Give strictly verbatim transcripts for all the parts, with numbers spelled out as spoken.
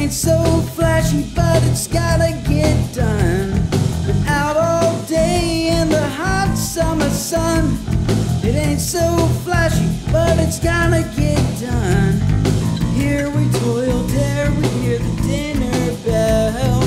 ain't so flashy, but it's gotta get done. Been out all day in the hot summer sun. It ain't so flashy, but it's gotta get done. Here we toil, there we hear the dinner bell.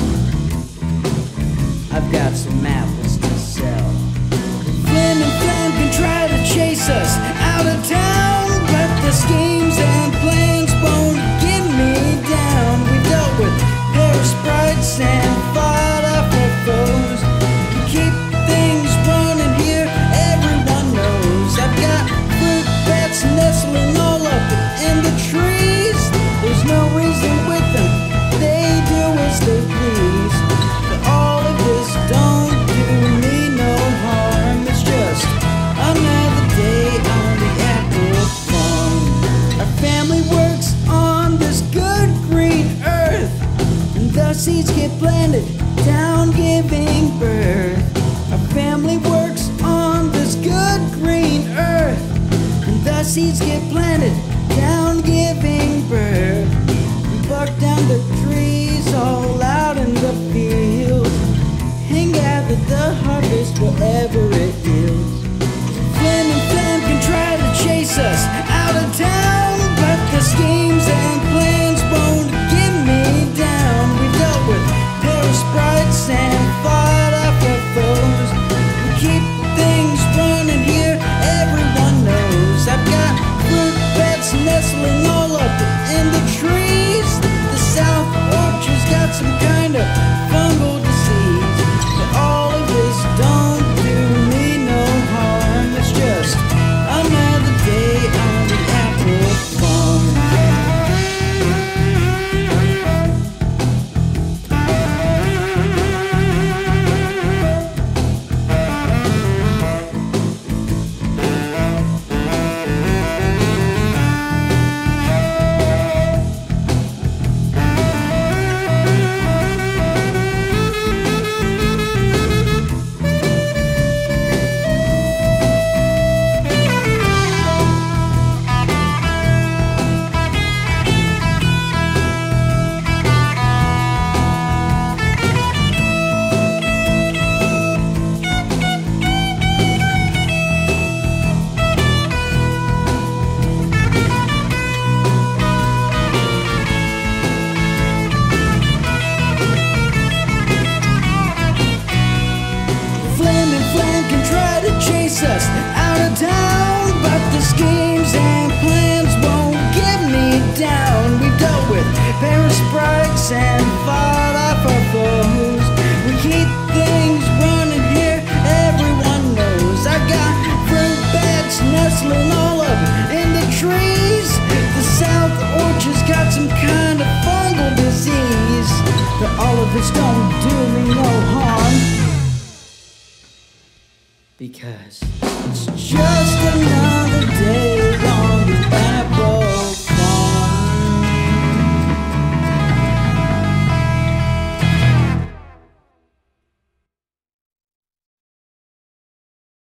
I've got some apples to sell. Flim and Flam can try to chase us out of town, but the schemes and plans won't get me down. We dealt with pair of sprites and fought off our foes. We keep things running here, everyone knows. I've got fruit bats nestling all up in the trees. There's no reason with them, they do as they please. But all of this don't do me no harm. It's just another day on the apple farm. Our family works on this good green earth, and the seeds get planted down giving birth. Our family works on this good green earth, and the seeds get planted down giving birth. We bark down the trees all out in the field and gather the harvest wherever it yields. Flim and Flam can try to chase us out of town, but the schemes and plans won't get me down. We dealt with pair of sprites and fought off our foes. We keep things running here, everyone knows. I've got fruit bats nestling all up in the trees. The south orchard's got some kind of fungal disease, but all of this don't do me no harm. It's just another day on the apple farm. Us out of town, but the schemes and plans won't get me down. We dealt with pair of sprites and fought off our foes. We keep things running here, everyone knows. I got fruit bats nestling all up in the trees. The south orchard's got some kind of fungal disease, but all of this don't do me no harm, because it's just enough.